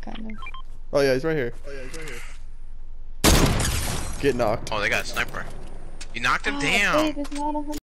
kind of. Oh yeah, he's right here. Get knocked. Oh, they got a sniper. You knocked him Oh, down. wait, it's not a